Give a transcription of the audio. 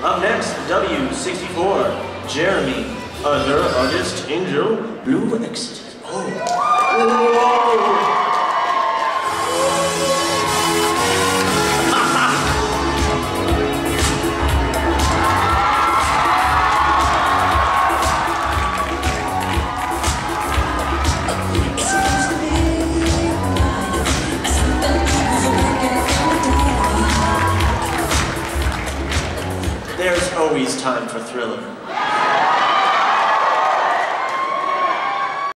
Up next, W64, Jeremy, Other Artist, Angel, Blue Ecstasy. Oh. Whoa. There's always time for Thriller.